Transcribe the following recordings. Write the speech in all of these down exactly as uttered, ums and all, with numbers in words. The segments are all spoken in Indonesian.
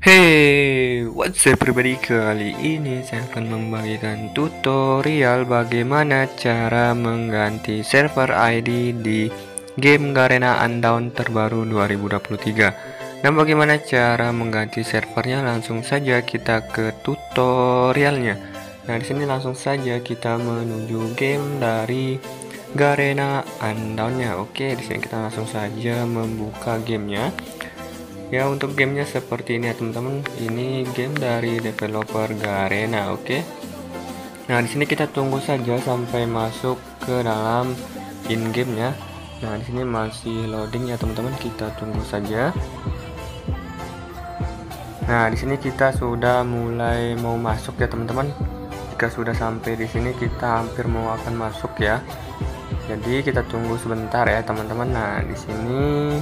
Hey, what's up everybody? Kali ini saya akan membagikan tutorial bagaimana cara mengganti server I D di game Garena Undawn terbaru dua ribu dua puluh tiga. Dan bagaimana cara mengganti servernya, langsung saja kita ke tutorialnya. Nah, di sini langsung saja kita menuju game dari Garena Undawn-nya. Oke, di sini kita langsung saja membuka gamenya. Ya, untuk gamenya seperti ini ya teman-teman. Ini game dari developer Garena, oke. Nah, di sini kita tunggu saja sampai masuk ke dalam in game-nya. Nah, di sini masih loading ya teman-teman. Kita tunggu saja. Nah, di sini kita sudah mulai mau masuk ya teman-teman. Jika sudah sampai di sini, kita hampir mau akan masuk ya. Jadi kita tunggu sebentar ya teman-teman. Nah, di sini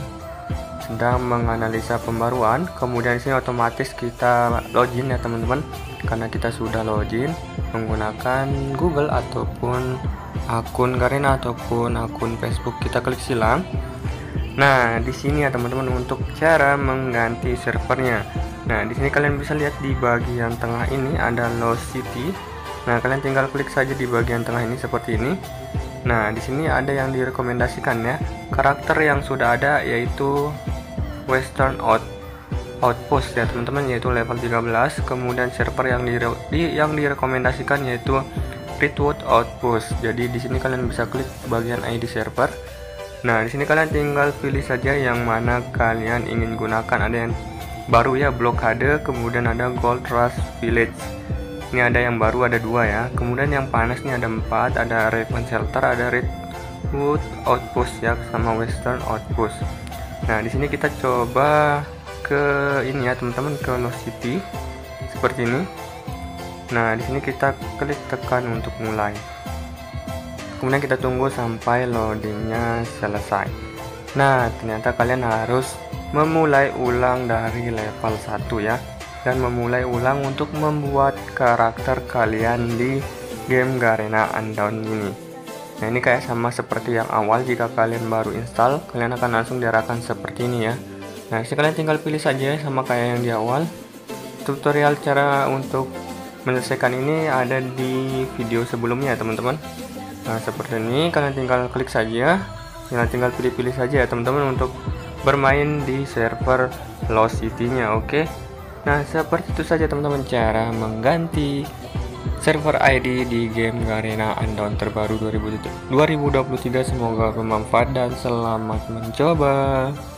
sedang menganalisa pembaruan, kemudian sini otomatis kita login ya teman-teman, karena kita sudah login menggunakan Google ataupun akun Garena ataupun akun Facebook. Kita klik silang. Nah, di sini ya teman-teman untuk cara mengganti servernya. Nah, di sini kalian bisa lihat di bagian tengah ini ada Lost City. Nah, kalian tinggal klik saja di bagian tengah ini seperti ini. Nah, di sini ada yang direkomendasikan ya. Karakter yang sudah ada yaitu Western Out Outpost ya teman-teman, yaitu level tiga belas. Kemudian server yang dire di, yang direkomendasikan yaitu Redwood Outpost. Jadi di sini kalian bisa klik bagian I D server. Nah, di sini kalian tinggal pilih saja yang mana kalian ingin gunakan. Ada yang baru ya, Blockade, kemudian ada Gold Rush Village. Ini ada yang baru, ada dua ya. Kemudian yang panas nih ada empat, ada Raven Shelter, ada Redwood Outpost ya, sama Western Outpost. Nah, di sini kita coba ke ini ya teman-teman, ke Lost City seperti ini. Nah, di sini kita klik tekan untuk mulai. Kemudian kita tunggu sampai loadingnya selesai. Nah, ternyata kalian harus memulai ulang dari level satu ya, dan memulai ulang untuk membuat karakter kalian di game Garena Undawn ini. Nah, ini kayak sama seperti yang awal. Jika kalian baru install, kalian akan langsung diarahkan seperti ini ya. Nah, sini kalian tinggal pilih saja sama kayak yang di awal. Tutorial cara untuk menyelesaikan ini ada di video sebelumnya ya teman-teman. Nah, seperti ini kalian tinggal klik saja. Kalian tinggal pilih-pilih saja ya teman-teman untuk bermain di server Lost City-nya, oke. Nah, seperti itu saja teman-teman cara mengganti server I D di game Garena Undawn terbaru dua ribu dua puluh tiga. Semoga bermanfaat dan selamat mencoba.